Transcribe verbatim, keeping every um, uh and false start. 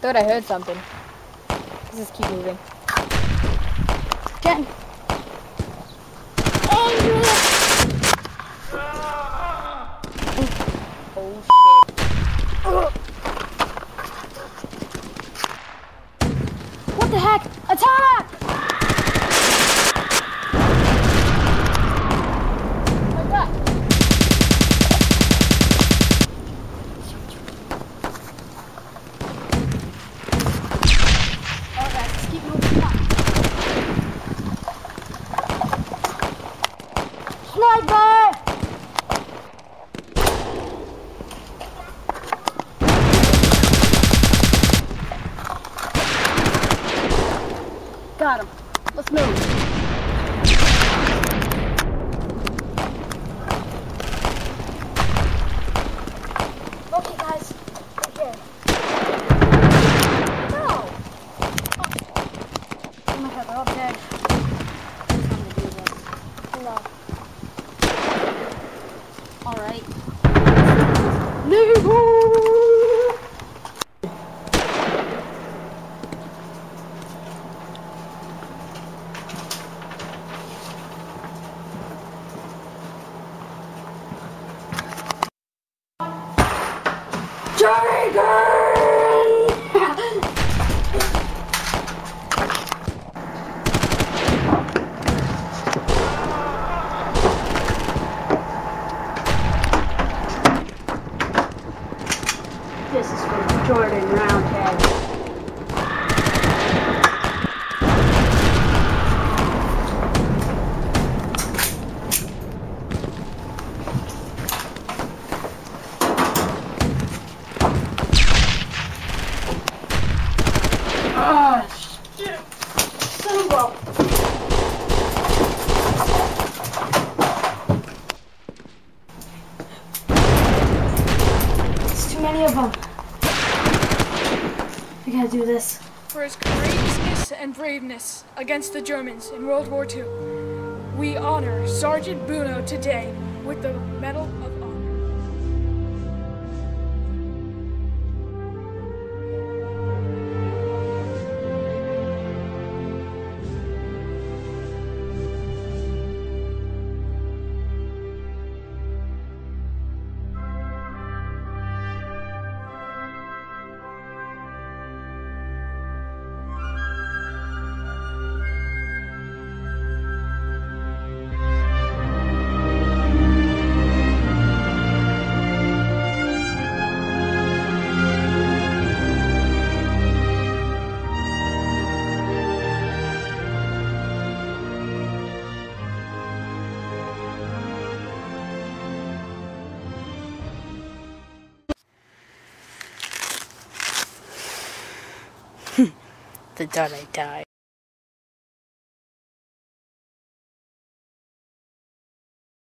thought I heard something. Let's just keep moving. Jen! Andrew! Oh shit. What the heck? Attack! Like that. Alright, let's keep moving. Come on. Sniper! Got him. Let's move. Okay, guys. Right here. No! Oh my god, they're all dead. I'm gonna do this. No. Alright. No! This is for Jordan Roundhead. Ah, shit. Son of a... It's too many of them. We gotta do this. For his courageousness and braveness against the Germans in World War Two, we honor Sergeant Buno today with the Medal of Honor. The thought I die.